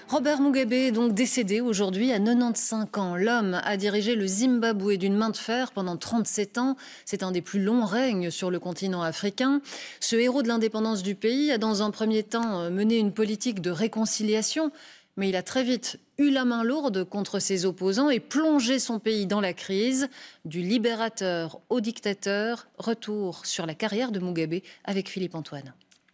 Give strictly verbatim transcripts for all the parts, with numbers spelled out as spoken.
Robert Mugabe est donc décédé aujourd'hui à quatre-vingt-quinze ans. L'homme a dirigé le Zimbabwe d'une main de fer pendant trente-sept ans. C'est un des plus longs règnes sur le continent africain. Ce héros de l'indépendance du pays a dans un premier temps mené une politique de réconciliation, mais il a très vite eu la main lourde contre ses opposants et plongé son pays dans la crise. Du libérateur au dictateur, retour sur la carrière de Mugabe avec Philippe Antoine.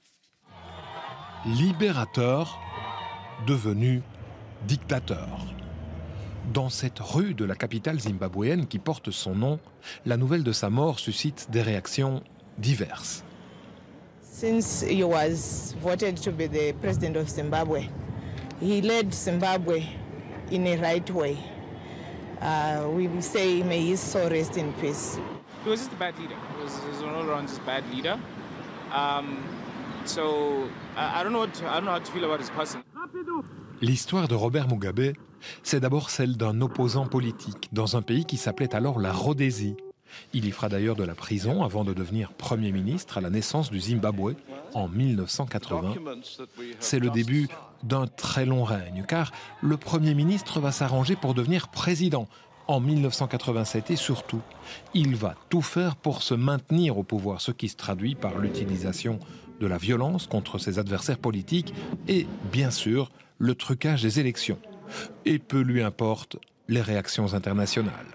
Libérateur devenu dictateur. Dans cette rue de la capitale zimbabwéenne qui porte son nom, la nouvelle de sa mort suscite des réactions diverses. Since he was voted to be the president of Zimbabwe, he led Zimbabwe in a right way. Uh, we will say may his soul rest in peace. He was just a bad leader. He was, he was an all-around just bad leader. Um, so I, I don't know what to, I don't know how to feel about his person. L'histoire de Robert Mugabe, c'est d'abord celle d'un opposant politique dans un pays qui s'appelait alors la Rhodésie. Il y fera d'ailleurs de la prison avant de devenir Premier ministre à la naissance du Zimbabwe en mille neuf cent quatre-vingts. C'est le début d'un très long règne, car le Premier ministre va s'arranger pour devenir président en mille neuf cent quatre-vingt-sept et surtout, il va tout faire pour se maintenir au pouvoir, ce qui se traduit par l'utilisation de la violence contre ses adversaires politiques et, bien sûr, le trucage des élections. Et peu lui importe les réactions internationales.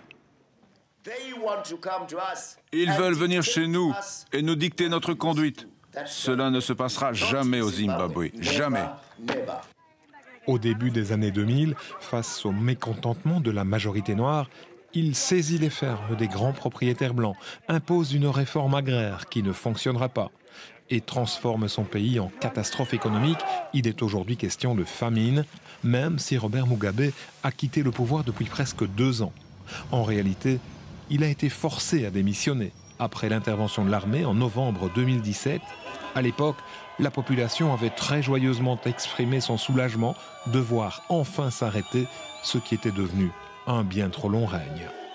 Ils veulent venir chez nous et nous dicter notre conduite. Cela ne se passera jamais au Zimbabwe, jamais. Au début des années deux mille, face au mécontentement de la majorité noire, il saisit les fermes des grands propriétaires blancs, impose une réforme agraire qui ne fonctionnera pas et transforme son pays en catastrophe économique. Il est aujourd'hui question de famine, même si Robert Mugabe a quitté le pouvoir depuis presque deux ans. En réalité, il a été forcé à démissionner après l'intervention de l'armée en novembre deux mille dix-sept. À l'époque, la population avait très joyeusement exprimé son soulagement de voir enfin s'arrêter ce qui était devenu un bien trop long règne.